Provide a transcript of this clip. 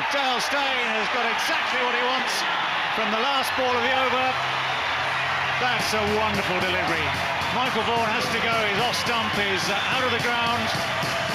Dale Steyn has got exactly what he wants from the last ball of the over. That's a wonderful delivery. Michael Vaughan has to go, his off stump is out of the ground.